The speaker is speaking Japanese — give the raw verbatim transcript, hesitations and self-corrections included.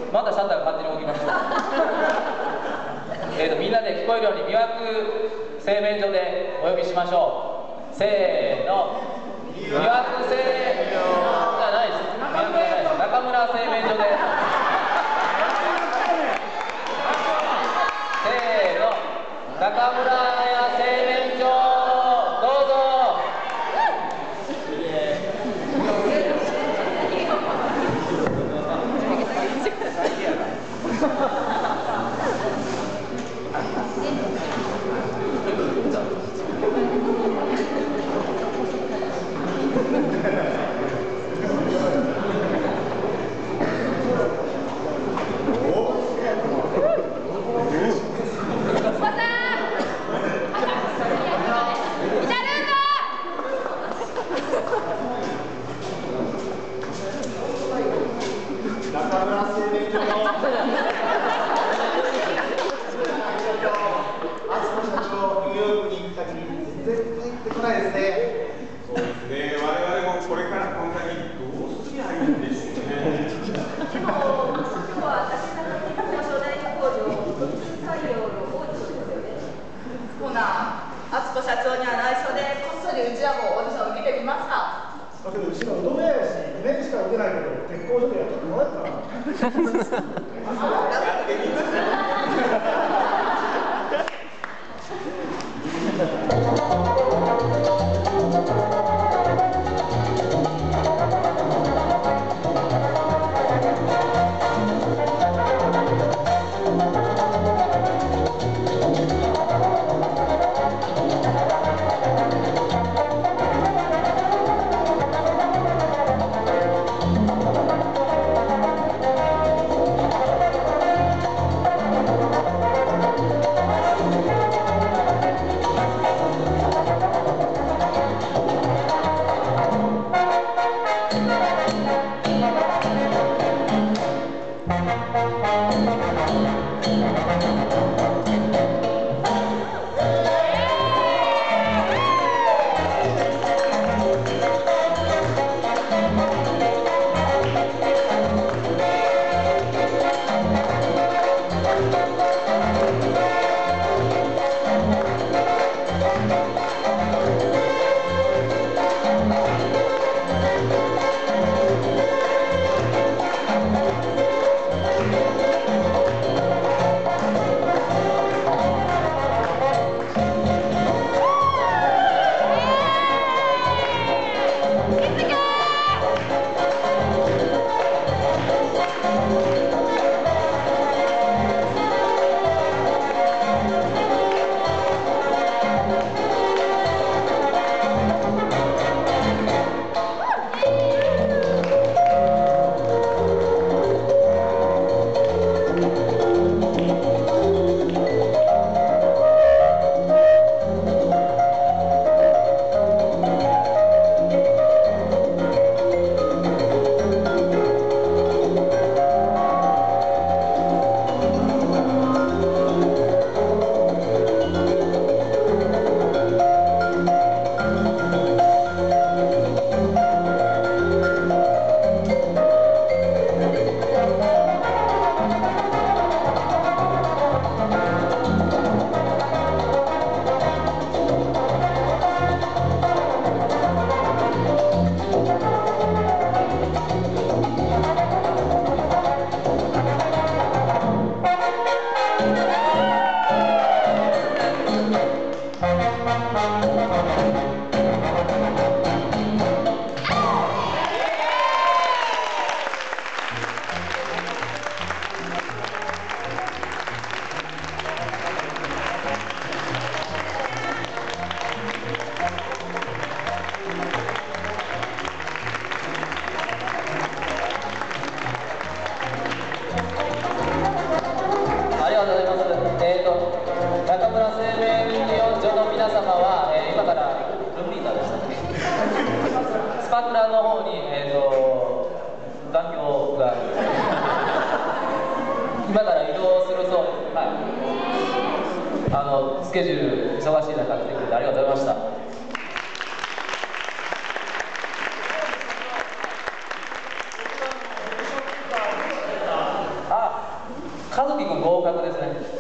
まだシャッターが勝手に動きました。えっとみんなで聞こえるように魅惑製麺所でお呼びしましょう。せーの。魅惑製麺所じゃないです。魅惑じゃないです。中村製麺所で。せーの。中村屋製麺所どうぞ。スケジュール忙しい中来てくれてありがとうございました。あ和樹君合格ですね。